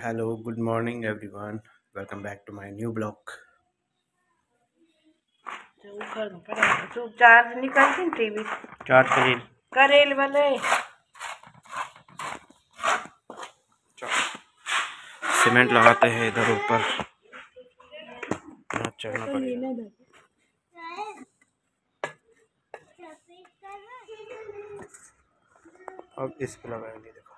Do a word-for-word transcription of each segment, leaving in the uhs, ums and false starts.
Hello, good morning everyone, welcome back to my new blog. Charge निकाल TV charge करेल करेल वाले cement लगाते हैं इधर ऊपर चढ़ना पड़ेगा। अब इस पे लगाएंगे। देखो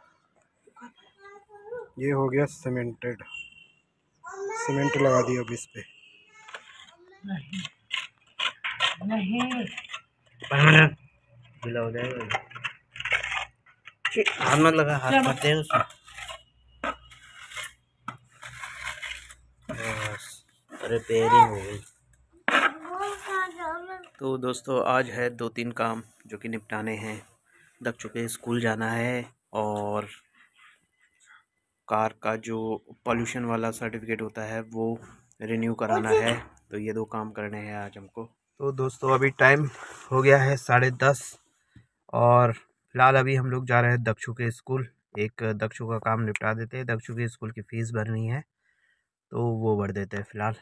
ये हो गया सीमेंटेड, सीमेंट लगा दी। अब इस पे नहीं नहीं गीला हो जाएगा। हाथ मत लगा, हाथ मत दे उसमें। रिपेयरिंग हो गई। तो दोस्तों आज है दो तीन काम जो कि निपटाने हैं। दक्षु के स्कूल जाना है और कार का जो पॉल्यूशन वाला सर्टिफिकेट होता है वो रिन्यू कराना है। तो ये दो काम करने हैं आज हमको। तो दोस्तों अभी टाइम हो गया है साढ़े दस और फिलहाल अभी हम लोग जा रहे हैं दक्षु के स्कूल। एक दक्षु का काम निपटा देते हैं। दक्षु के स्कूल की फ़ीस भरनी है तो वो भर देते हैं फ़िलहाल।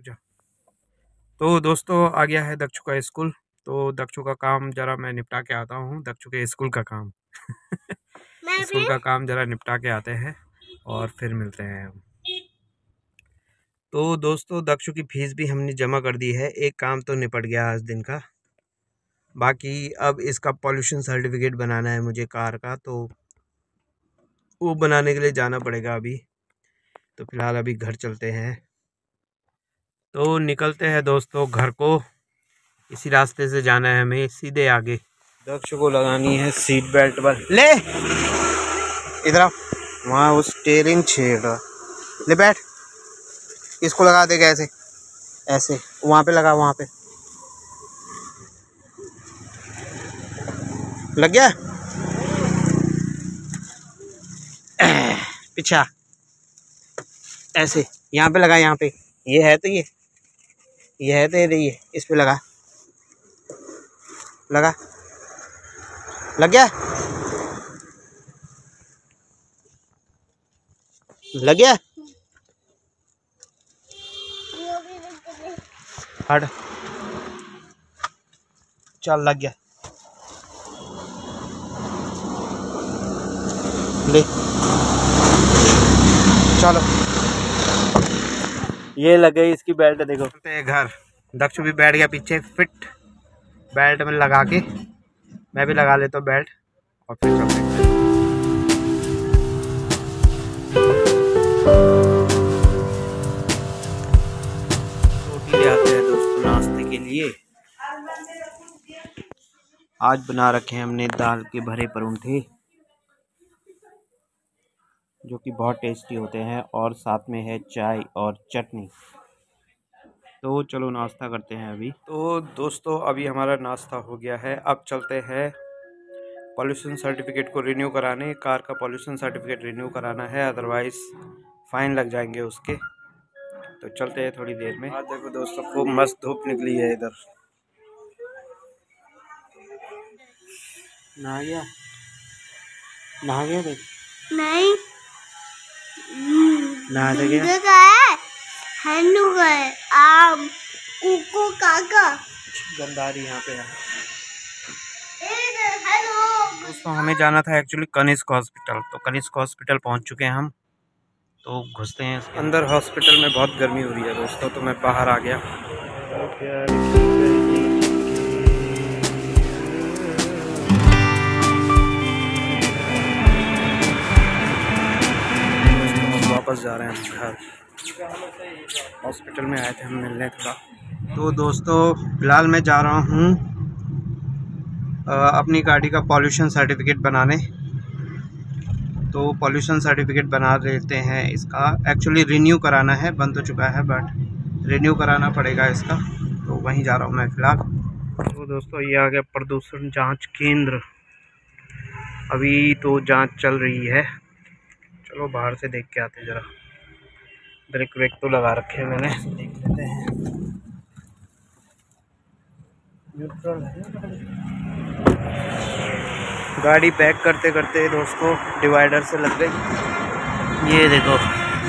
तो दोस्तों आ गया है दक्षु का स्कूल। तो दक्षु का काम ज़रा मैं निपटा के आता हूँ। दक्षु के स्कूल का काम स्कूल का काम ज़रा निपटा के आते हैं और फिर मिलते हैं हम। तो दोस्तों दक्षु की फ़ीस भी हमने जमा कर दी है। एक काम तो निपट गया आज दिन का। बाकी अब इसका पॉल्यूशन सर्टिफिकेट बनाना है मुझे कार का, तो वो बनाने के लिए जाना पड़ेगा अभी। तो फिलहाल अभी घर चलते हैं। तो निकलते हैं दोस्तों घर को। इसी रास्ते से जाना है हमें, सीधे आगे। दक्षु को लगानी है सीट बेल्ट पर। ले इधर आ, वहाँ वो स्टीयरिंग छेड़ रहा। ले बैठ, इसको लगा देगा ऐसे ऐसे, वहाँ पे लगा, वहाँ पे लग गया। पीछा ऐसे, यहाँ पे लगा, यहाँ पे ये है तो ये ये है तो ये ये इस पे लगा लगा लग गया लग गया हट, चल लग गया। ले चलो, ये लग गई इसकी बेल्ट। देखो घर दक्षु भी बैठ गया पीछे फिट बेल्ट में लगा के। मैं भी लगा लेता हूँ बेल्ट और फिर चलते हैं। रोटी ले आते हैं दोस्तों नाश्ते के लिए। आज बना रखे हैं हमने दाल के भरे परोंठे जो कि बहुत टेस्टी होते हैं, और साथ में है चाय और चटनी। तो चलो नाश्ता करते हैं अभी। तो दोस्तों अभी हमारा नाश्ता हो गया है। अब चलते हैं पॉल्यूशन सर्टिफिकेट को रिन्यू कराने। कार का पॉल्यूशन सर्टिफिकेट रिन्यू कराना है, अदरवाइज़ फ़ाइन लग जाएंगे उसके। तो चलते हैं थोड़ी देर में। आज देखो दोस्तों खूब मस्त धूप निकली है इधर। नहा गया नहा गया देख नहीं नहा गया आम कुकू काका गंदारी यहाँ पे है। दोस्तों हमें जाना था एक्चुअली कनिष्क हॉस्पिटल। तो कनिष्क हॉस्पिटल पहुँच चुके हैं हम। तो घुसते हैं अंदर। हॉस्पिटल में बहुत गर्मी हो रही है दोस्तों, तो मैं बाहर आ गया। वापस जा रहे हैं हम घर। हॉस्पिटल में आए थे हम मिलने थोड़ा। तो दोस्तों फिलहाल मैं जा रहा हूँ अपनी गाड़ी का पॉल्यूशन सर्टिफिकेट बनाने। तो पॉल्यूशन सर्टिफिकेट बना लेते हैं। इसका एक्चुअली रिन्यू कराना है, बन तो चुका है बट रिन्यू कराना पड़ेगा इसका। तो वहीं जा रहा हूँ मैं फ़िलहाल। तो दोस्तों ये आ गया प्रदूषण जांच केंद्र। अभी तो जांच चल रही है। चलो बाहर से देख के आते हैं ज़रा। ब्रेक व्रेक तो लगा रखे हैं मैंने, देख लेते हैं। न्यूट्रल है। गाड़ी बैक करते करते दोस्तों डिवाइडर से लग गई। ये देखो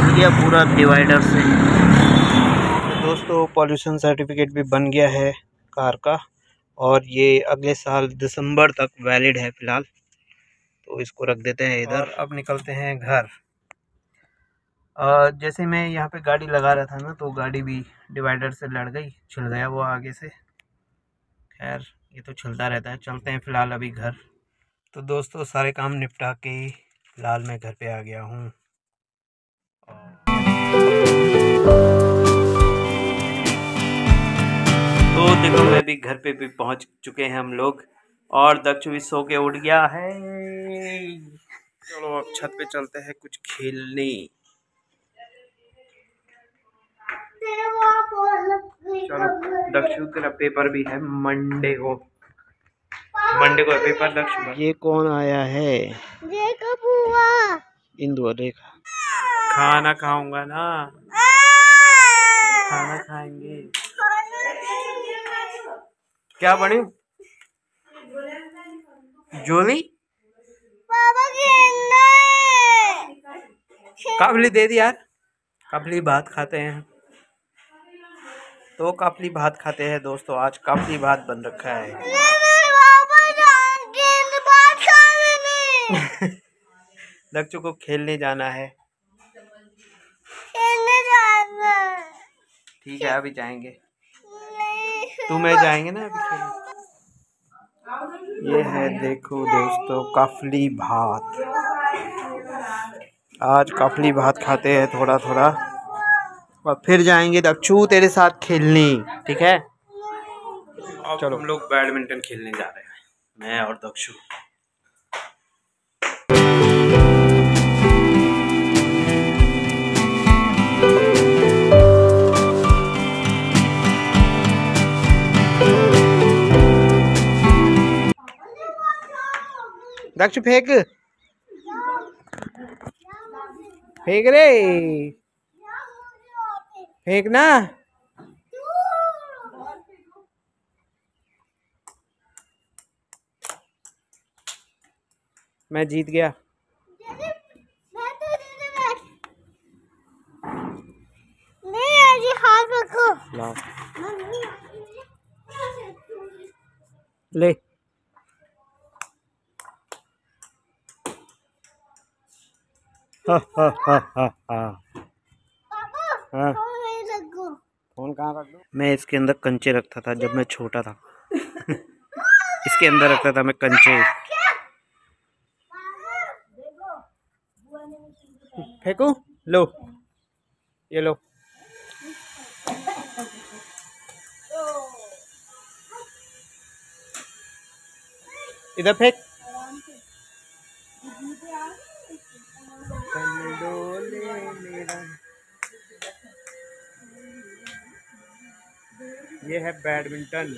छिल गया पूरा डिवाइडर से। तो दोस्तों पॉल्यूशन सर्टिफिकेट भी बन गया है कार का, और ये अगले साल दिसंबर तक वैलिड है फ़िलहाल। तो इसको रख देते हैं इधर। अब निकलते हैं घर। जैसे मैं यहाँ पे गाड़ी लगा रहा था ना, तो गाड़ी भी डिवाइडर से लड़ गई, छिल गया वो आगे से। खैर ये तो चलता रहता है। चलते हैं फ़िलहाल अभी घर। तो दोस्तों सारे काम निपटा के फ़िलहाल मैं घर पे आ गया हूँ। तो देखो मैं भी घर पे भी पहुँच चुके हैं हम लोग, और दक्षु भी सो के उठ गया है। चलो अब छत पे चलते हैं कुछ खेलने। चलो दक्षु तेरा पेपर भी है मंडे को, मंडे को पेपर दक्षु। ये कौन आया है? देखो बुआ। इंदु देखा। खाना खाऊंगा ना, खाना खाएंगे। क्या बड़ी जोली पापा खेलना है। काबली दे दी यार। काबली भात खाते हैं तो काबली भात खाते हैं दोस्तों। आज काबली भात बन रखा है। दक्षु को खेलने जाना है। खेलने जाना। ठीक है अभी जाएंगे, तू मैं जाएंगे ना अभी खेलने। ये है देखो दोस्तों काफली भात। आज काफली भात खाते हैं थोड़ा थोड़ा, और फिर जाएंगे दक्षु तेरे साथ खेलने। ठीक है अब चलो हम लोग बैडमिंटन खेलने जा रहे हैं, मैं और दक्षु। दक्षु फेंक फेंक रे, फेंक ना। मैं जीत गया। नहीं अजी हाथ रखो। ले हा हा हा हा हा। हाँ। फोन कहाँ रख दूँ? मैं इसके अंदर कंचे रखता था जब मैं छोटा था। इसके अंदर रखता था मैं कंचे। फेंकू लो, ये लो। इधर फेंक। ये है बैडमिंटन।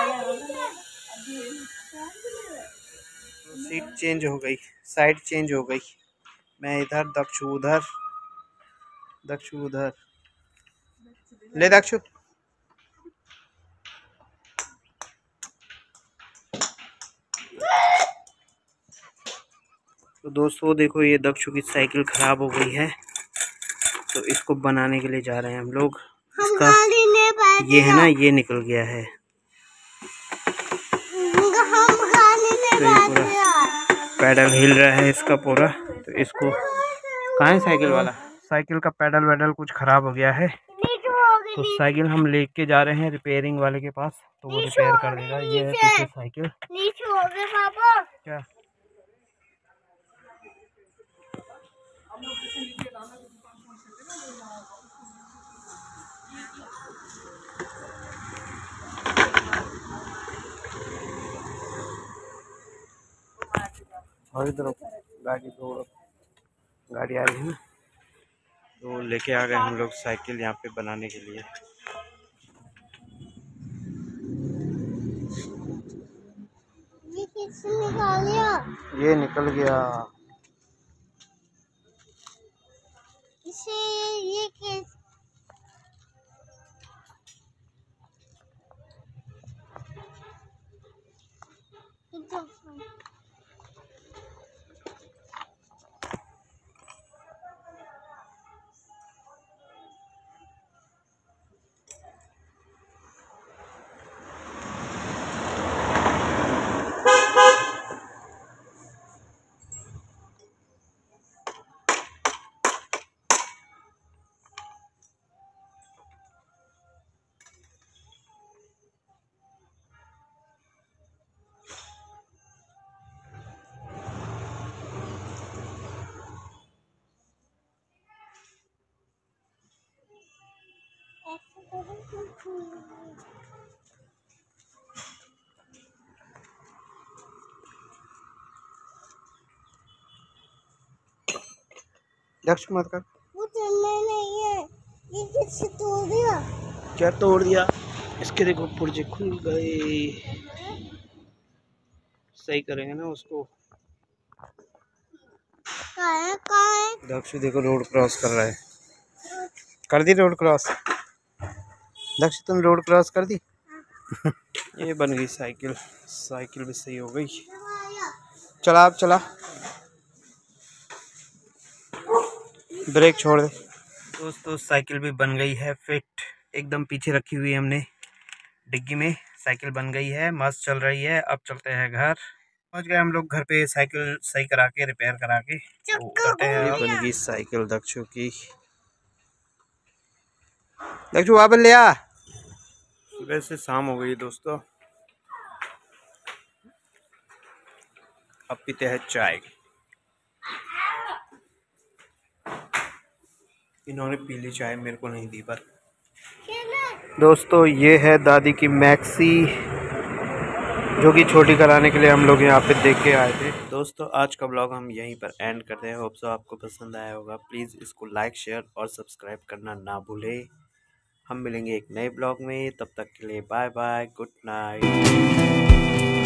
सीट चेंज हो गई, साइड चेंज हो गई। मैं इधर दक्षु उधर, दक्षु उधर। ले दक्षु। तो दोस्तों देखो ये दक्षु की साइकिल खराब हो गई है, तो इसको बनाने के लिए जा रहे हैं हम लोग। इसका ये है ना, ये निकल गया है। तो ये पूरा पैडल हिल रहा है इसका पूरा। तो इसको कहाँ है साइकिल वाला? साइकिल का पैडल वैडल कुछ खराब हो गया है, तो साइकिल हम लेके जा रहे हैं रिपेयरिंग वाले के पास, तो वो रिपेयर कर देगा। ये है पीछे साइकिल। नीचे हो गए पापा। क्या और इधर गाड़ी दो गाड़ी आ रही है ना, तो लेके आ गए हम लोग साइकिल यहाँ पे बनाने के लिए। ये किसने निकाल लिया? ये निकल गया। इसे ये किस दक्ष मत कर। वो चलना नहीं है, ये किससे तोड़ दिया? क्या तोड़ दिया? इसके देखो पुर्जे खुल गए। सही करेंगे ना उसको। कहाँ है कहाँ है? दक्ष देखो रोड क्रॉस कर रहा है। कर दी रोड क्रॉस? दक्ष तुम रोड क्रॉस कर दी? ये बन गई साइकिल। साइकिल भी सही हो गई। चला अब चला। ब्रेक छोड़ दे। दोस्तों साइकिल भी बन गई है फिट। एकदम पीछे रखी हुई है हमने डिग्गी में। साइकिल बन गई है, मस्त चल रही है। अब चलते हैं घर। पहुंच गए हम लोग घर पे, साइकिल सही करा के, रिपेयर करा के तो उतरते हैं। बन गई साइकिल दक्षु की। दक्षु वापस ले आ। सुबह से शाम हो गई दोस्तों। अब पीते हैं चाय। इन्होंने पी ली चाय, मेरे को नहीं दी पर। दोस्तों ये है दादी की मैक्सी, जो कि छोटी कराने के लिए हम लोग यहाँ पे देख के आए थे। दोस्तों आज का ब्लॉग हम यहीं पर एंड करते हैं। होप सो आपको पसंद आया होगा। प्लीज़ इसको लाइक शेयर और सब्सक्राइब करना ना भूलें। हम मिलेंगे एक नए ब्लॉग में, तब तक के लिए बाय बाय, गुड नाइट।